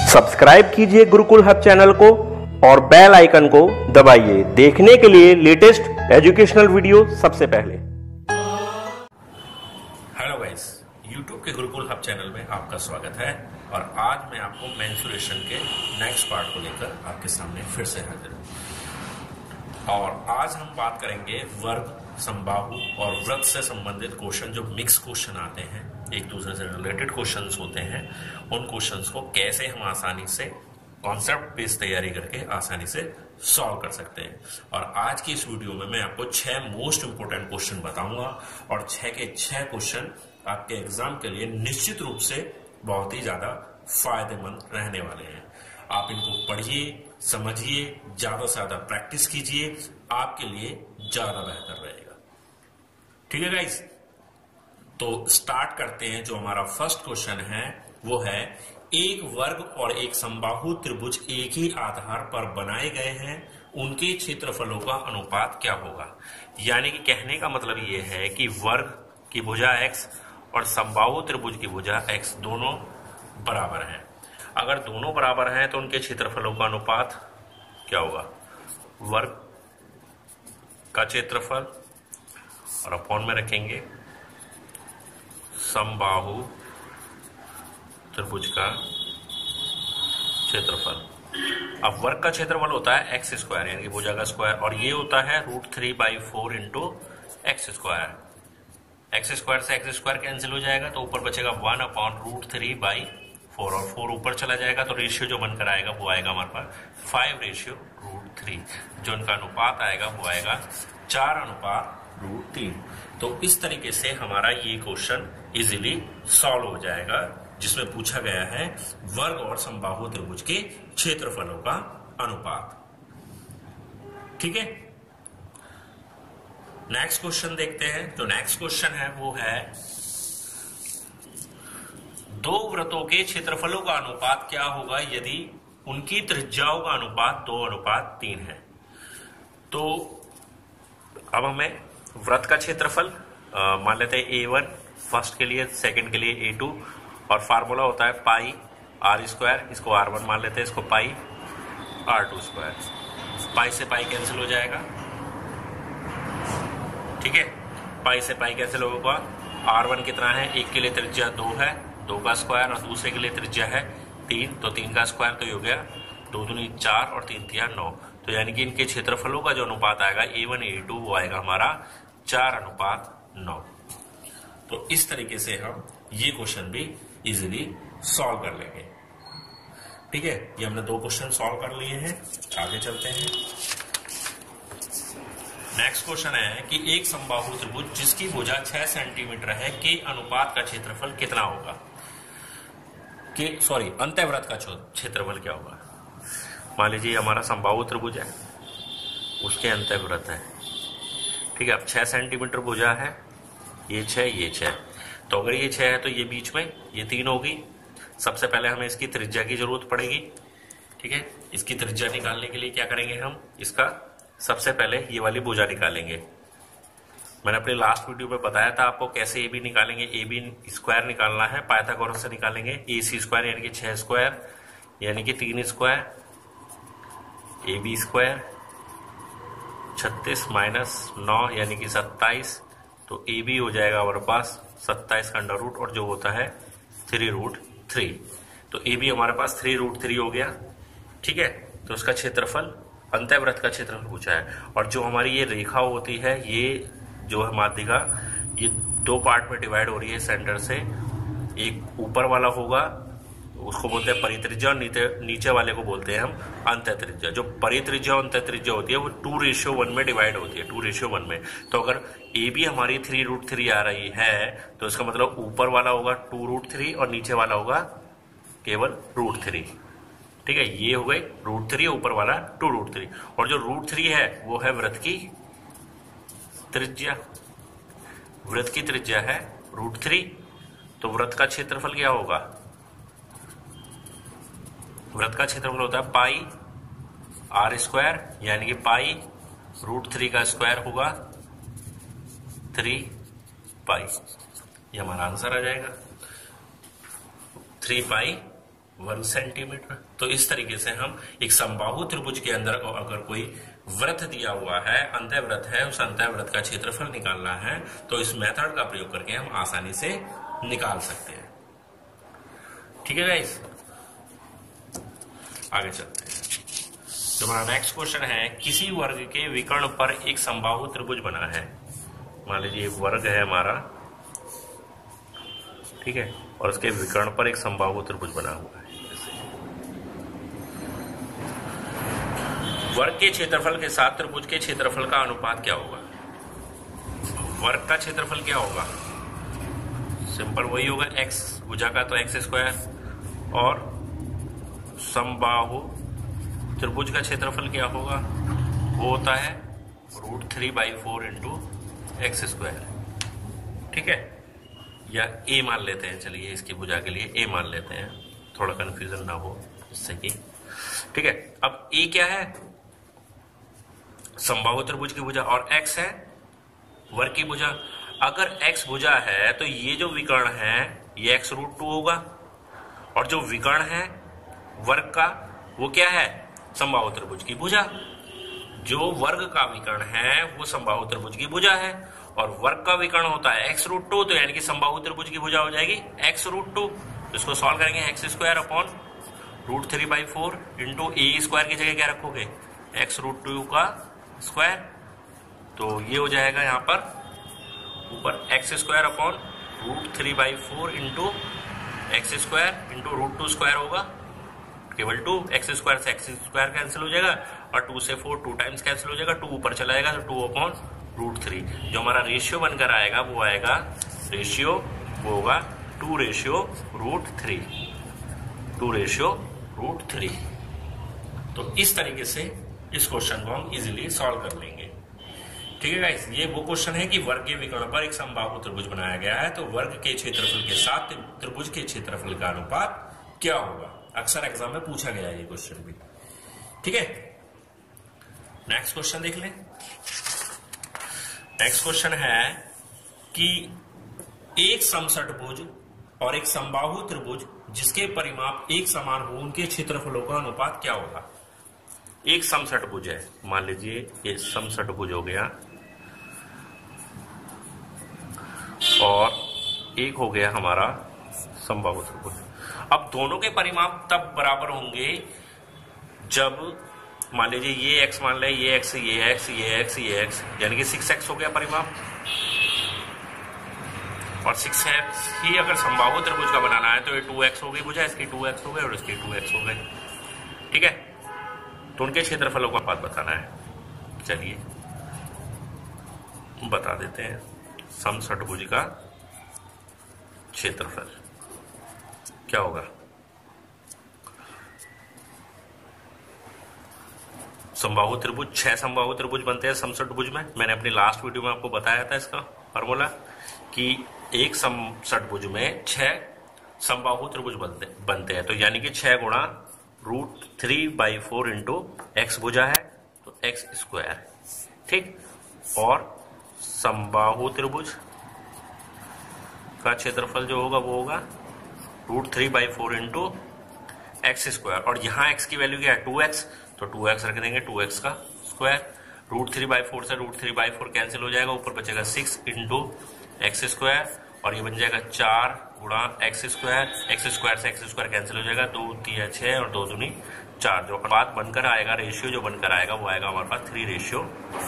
Subscribe कीजिए Gurukul hub channel को और बेल आइकन को दबाइए देखने के लिए लेटेस्ट एजुकेशनल वीडियो सबसे पहले। हेलो गाइस, यूट्यूब के गुरुकुल हब चैनल में आपका स्वागत है और आज मैं आपको मेंसुरेशन के नेक्स्ट पार्ट को लेकर आपके सामने फिर से हाजिर हूं। और आज हम बात करेंगे वर्ग, समबाहु और वृत्त से संबंधित क्वेश्चन, जो मिक्स क्वेश्चन आते हैं, एक दूसरे से रिलेटेड क्वेश्चंस होते हैं, उन क्वेश्चंस को कैसे हम आसानी से कॉन्सेप्ट बेस्ड तैयारी करके आसानी से सॉल्व कर सकते हैं। और आज की इस वीडियो में मैं आपको 6 मोस्ट इंपोर्टेंट क्वेश्चन बताऊंगा और 6 के 6 क्वेश्चन आपके एग्जाम के लिए निश्चित रूप से बहुत ही ज्यादा फायदेमंद रहने वाले हैं। आप इनको पढ़िए, समझिए, ज्यादा से ज्यादा प्रैक्टिस कीजिए, आपके लिए ज्यादा बेहतर रहेगा। ठीक है गाइस, तो स्टार्ट करते हैं। जो हमारा फर्स्ट क्वेश्चन है वो है, एक वर्ग और एक समबाहु त्रिभुज एक ही आधार पर बनाए गए हैं, उनके क्षेत्रफलों का अनुपात क्या होगा। यानी कि कहने का मतलब ये है कि वर्ग की भुजा x और समबाहु त्रिभुज की भुजा x दोनों बराबर हैं। अगर दोनों बराबर हैं तो उनके क्षेत्रफलों का अनुपात क्या होगा। वर्ग का क्षेत्रफल और अपॉन में रखेंगे समबाहु त्रिभुज का क्षेत्रफल। अब वर्ग का क्षेत्रफल होता है एक्स स्क्वायर, यानी कि भुजा का स्क्वायर, और ये होता है √3/4 into x square. X square से एक्स स्क्वायर कैंसिल हो जाएगा तो ऊपर बचेगा 1/√3/4 और 4 ऊपर चला जाएगा तो रेशियो जो बनकर आएगा वो आएगा हमारे पास 5:√3। जो उनका अनुपात आएगा वो आएगा 4:√3। तो इस तरीके से हमारा ये क्वेश्चन इजीली सॉल्व हो जाएगा, जिसमें पूछा गया है वर्ग और समबाहु त्रिभुज के क्षेत्रफलों का अनुपात। ठीक है, नेक्स्ट क्वेश्चन देखते हैं। जो नेक्स्ट क्वेश्चन है वो है, दो वृत्तों के क्षेत्रफलों का अनुपात क्या होगा यदि उनकी त्रिज्याओं का अनुपात 2:3 है। तो अब हमें वृत्त का क्षेत्रफल मान लेते हैं A1 फर्स्ट के लिए, सेकंड के लिए A2, और फार्मूला होता है पाई r², इसको r1 मान लेते हैं, इसको पाई r2²। पाई से पाई कैंसिल हो जाएगा। ठीक है, पाई से पाई कैंसिल होगा। r1 कितना है, एक के लिए त्रिज्या 2 है, 2 का स्क्वायर, और दूसरे के लिए त्रिज्या है 3, तो 3 का स्क्वायर, तो ये हो गया 2 दूनी 4 और 3 तिया 9। तो यानी कि इनके क्षेत्रफलों का जो अनुपात आएगा A1 A2 वो आएगा हमारा 4:9। तो इस तरीके से हम ये क्वेश्चन भी इजीली सॉल्व कर लेंगे। ठीक है, ये हमने 2 क्वेश्चन सॉल्व कर लिए हैं। आगे चलते हैं। नेक्स्ट क्वेश्चन है कि एक समबाहु त्रिभुज जिसकी भुजा 6 सेंटीमीटर है के अनुपात का क्षेत्रफल कितना होगा। अंतःवृत्त का क्षेत्रफल क्या होगा। मान लीजिए हमारा समबाहु त्रिभुज है, उसके अंतःवृत्त है। ठीक है, अब 6 सेंटीमीटर भुजा है, ये 6 ये 6, तो अगर ये 6 है तो ये बीच में ये 3 होगी। सबसे पहले हमें इसकी त्रिज्या की जरूरत पड़ेगी। ठीक है, इसकी त्रिज्या निकालने के लिए क्या करेंगे हम, इसका सबसे पहले ये वाली भुजा निकालेंगे। मैंने अपने लास्ट वीडियो में बताया था आपको कैसे AB निकालेंगे। AB स्क्वायर निकालना है, पाइथागोरस से निकालेंगे। AC² यानी कि 6 स्क्वायर यानी कि 3 स्क्वायर, AB² 36 - 9 यानी कि 27, तो AB हो जाएगा हमारे पास 27 का अंडर रूट, और जो होता है 3√3। तो AB हमारे पास 3√3 हो गया। ठीक है, तो उसका क्षेत्रफल, अंतःवृत्त का क्षेत्रफल पूछा है। और जो हमारी ये रेखा होती है, ये जो है माध्यिका, ये 2 पार्ट में डिवाइड हो रही है सेंटर से। एक ऊपर वाला होगा, उसको बोलते हैं परित्रिज्या, और नीचे वाले को बोलते हैं हम अंतःत्रिज्या। जो परित्रिज्या और अंतःत्रिज्या होती है वो 2:1 में डिवाइड होती है, 2:1 में। तो अगर AB हमारी 3√3 आ रही है तो इसका मतलब ऊपर वाला होगा 2√3 और नीचे वाला होगा केवल √3। ठीक है, ये हो गई √3, ऊपर वाला 2√3, और जो √3 है वो है वृत्त की त्रिज्या। वृत्त की त्रिज्या है √3, तो वृत्त का क्षेत्रफल क्या होगा। वृत्त का क्षेत्रफल होता है पाई r², यानी कि पाई √3 का स्क्वायर होगा 3 पाई। ये हमारा आंसर आ जाएगा 3 पाई 1 सेंटीमीटर। तो इस तरीके से हम एक समबाहु त्रिभुज के अंदर अगर कोई वृत्त दिया हुआ है, अंतःवृत्त है, उस अंतःवृत्त का क्षेत्रफल निकालना है तो इस मेथड का प्रयोग करके हम आसानी से निकाल सकते हैं। ठीक है गाइस, आगे चलते हैं। तो हमारा नेक्स्ट क्वेश्चन है, किसी वर्ग के विकर्ण पर एक समबाहु त्रिभुज बना है। मान लीजिए वर्ग है हमारा, ठीक है, और उसके विकर्ण पर एक समबाहु त्रिभुज बना हुआ है। वर्ग के क्षेत्रफल के साथ त्रिभुज के क्षेत्रफल का अनुपात क्या होगा? वर्ग का क्षेत्रफल क्या होगा? सिंपल वही होगा x, भुजा का तो एक्स स्क्वायर, और समबाहु त्रिभुज का क्षेत्रफल क्या होगा? वो होता है √3/4 इंटू एक्स स्क्वायर। ठीक है, या a मान लेते हैं, चलिए इसकी भुजा के लिए a मान लेते हैं, थोड़ा कंफ्यूजन ना हो इससे कि। ठीक है, अब a क्या है? समबाहु त्रिभुज की भुजा, और x है वर्ग की भुजा। अगर x भुजा है तो ये जो विकर्ण है ये x√2 होगा, और जो विकर्ण है वर्ग का वो क्या है? समबाहु त्रिभुज की भुजा। जो वर्ग का विकर्ण है वो समबाहु त्रिभुज की भुजा है, और वर्ग का विकर्ण होता है x√2, तो यानी कि समबाहु त्रिभुज की भुजा हो जाएगी x√2। इसको सॉल्व करेंगे, x² √3/4 इंटू a² की जगह क्या रखोगे? x√2 का स्क्वायर। तो ये हो जाएगा यहाँ पर ऊपर x² √3/4 इंटू x² इंटू √2² होगा, केवल 2, x² से x² कैंसिल हो जाएगा, और 2 से 4 2 टाइम्स कैंसिल हो जाएगा, 2 ऊपर चला जाएगा तो 2/√3। जो हमारा रेशियो बनकर आएगा वो आएगा, रेशियो वो होगा 2:√3, 2:√3। तो इस तरीके से इस क्वेश्चन को हम इजीली सॉल्व कर लेंगे। ठीक है गाइस, ये वो क्वेश्चन है कि वर्ग के विकर्ण पर एक समबाहु त्रिभुज बनाया गया है, तो वर्ग के क्षेत्रफल के साथ त्रिभुज के क्षेत्रफल का अनुपात क्या होगा? अक्सर एग्जाम में पूछा गया है ये क्वेश्चन भी। ठीक है, नेक्स्ट क्वेश्चन देख लें। नेक्स्ट क्वेश्चन है कि एक समषटभुज और एक समबाहु त्रिभुज जिसके परिमाप एक समान हो, उनके क्षेत्रफलों का अनुपात क्या होगा? एक समषटभुज है, मान लीजिए ये समषटभुज हो गया, और एक हो गया हमारा समबाहु त्रिभुज। अब दोनों के परिमाप तब बराबर होंगे जब मान लीजिए ये x मान लें, ये x, ये x, ये x, ये x, यानी कि 6x हो गया परिमाप, और 6x ही अगर समबाहु त्रिभुज का बनाना है तो ये 2x हो गई भुजा, इसकी 2x हो गई और इसकी 2x हो गई। ठीक है, तो उनके क्षेत्रफलों का अनुपात बताना है। चलिए बता देते हैं। समषटभुज का क्षेत्रफल क्या होगा? समबाहु त्रिभुज, 6 समबाहु त्रिभुज बनते हैं समषटभुज में। मैंने अपनी लास्ट वीडियो में आपको बताया था इसका फॉर्मूला कि एक समषटभुज में 6 समबाहु त्रिभुज बनते हैं, तो यानी कि 6 गुणा √3/4 इंटू एक्स भुजा है तो x²। ठीक, और समबाहु त्रिभुज का क्षेत्रफल जो होगा वो होगा √3/4 इंटू x², और यहाँ x की वैल्यू क्या है? 2x, तो 2x रख देंगे, 2x का स्क्वायर। √3/4 से √3/4 कैंसिल हो जाएगा, ऊपर बचेगा 6 इंटू x², और ये बन जाएगा 4 गुणा x², x² से x² कैंसिल हो जाएगा, 2 3 6 और 2 दूनी 4। जो अनुपात बनकर आएगा, रेशियो जो बनकर आएगा वो आएगा हमारे पास 3:2।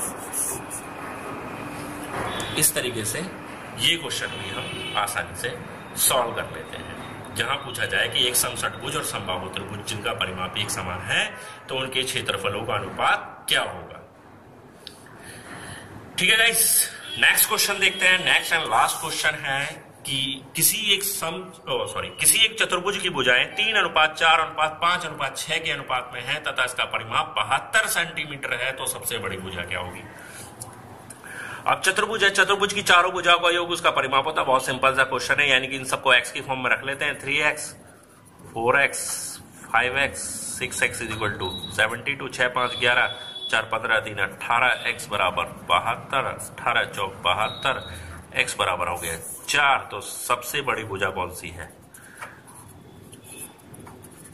इस तरीके से ये क्वेश्चन भी हम आसानी से सॉल्व कर लेते हैं। जहां पूछा जाए कि एक समषटभुज और समबाहु त्रिभुज जिनका परिमाप एक समान है तो उनके क्षेत्रफलों का अनुपात क्या होगा। ठीक है गाइस, नेक्स्ट क्वेश्चन देखते हैं। नेक्स्ट एंड लास्ट क्वेश्चन है कि किसी एक चतुर्भुज की भुजाएं 3:4:5:6 के अनुपात में है तथा इसका परिमाप 72 सेंटीमीटर है, तो सबसे बड़ी भुजा क्या होगी। अब चतुर्भुज है, चतुर्भुज की चारों भुजाओं का योग उसका परिमाप होता है। बहुत सिंपल सा क्वेश्चन है, यानी कि इन सबको x की फॉर्म में रख लेते हैं। 3x 4x 5x 6x = 72, 6 5 11 4 15 3 18, x बराबर 72, 18 4 72, x बराबर हो गया 4। तो सबसे बड़ी भुजा कौन सी है?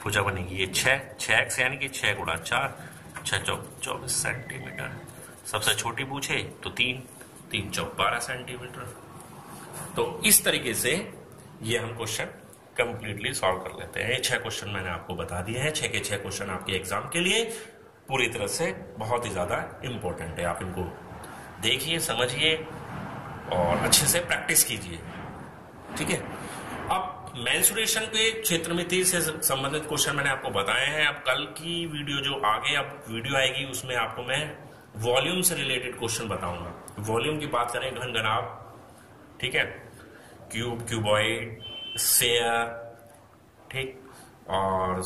भुजा बनेगी ये 6x यानी कि 6 गुणा 4, 6 चौक 24 सेंटीमीटर। सबसे छोटी पूछे तो 3 चौक 12 सेंटीमीटर। तो इस तरीके से ये हम क्वेश्चन कंप्लीटली सॉल्व कर लेते हैं। ये 6 क्वेश्चन मैंने आपको बता दिए हैं। 6 के 6 क्वेश्चन आपके एग्जाम के लिए पूरी तरह से बहुत ही ज्यादा इंपॉर्टेंट है। आप इनको देखिए, समझिए और अच्छे से प्रैक्टिस कीजिए, ठीक है। अब मेंसुरेशन के क्षेत्र में से संबंधित क्वेश्चन मैंने आपको बताए हैं। अब कल की वीडियो जो आगे अब वीडियो आएगी उसमें आपको मैं वॉल्यूम से रिलेटेड क्वेश्चन बताऊंगा। वॉल्यूम की बात करें, घन घनाभ, ठीक है, क्यूब, क्यूबॉइड, स्फीयर, ठीक, और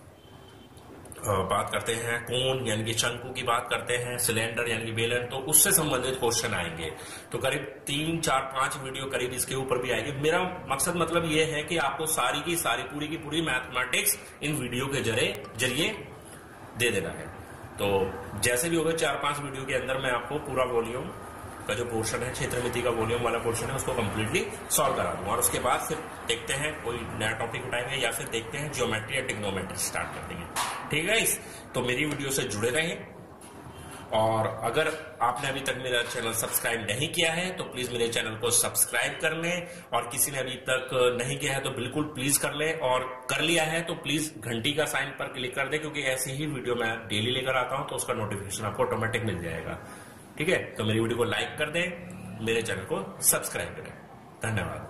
बात करते हैं कोन यानी कि शंकु की बात करते हैं, सिलेंडर यानी कि बेलन, तो उससे संबंधित क्वेश्चन आएंगे। तो करीब 3, 4, 5 वीडियो करीब इसके ऊपर भी आएगी। मेरा मकसद मतलब ये है कि आपको सारी की सारी पूरी की पूरी मैथमेटिक्स इन वीडियो के जरिए दे देना है। तो जैसे भी होगा 4-5 वीडियो के अंदर मैं आपको पूरा वॉल्यूम का जो पोर्शन है, क्षेत्रमिति का वॉल्यूम वाला पोर्शन है, उसको कंप्लीटली सॉल्व करा दूंगा। और उसके बाद फिर देखते हैं कोई नया टॉपिक उठाएंगे या फिर देखते हैं ज्योमेट्री या ट्रिग्नोमेट्री स्टार्ट कर देंगे, ठीक है। तो मेरी वीडियो से जुड़े रहें। और अगर आपने अभी तक मेरा चैनल सब्सक्राइब नहीं किया है तो प्लीज मेरे चैनल को सब्सक्राइब कर लें, और किसी ने अभी तक नहीं किया है तो बिल्कुल प्लीज कर लें, और कर लिया है तो प्लीज घंटी का साइन पर क्लिक कर दें, क्योंकि ऐसी ही वीडियो मैं डेली लेकर आता हूं तो उसका नोटिफिकेशन आपको ऑटोमेटिक मिल जाएगा, ठीक है। तो मेरी वीडियो को लाइक कर दें, मेरे चैनल को सब्सक्राइब करें। धन्यवाद।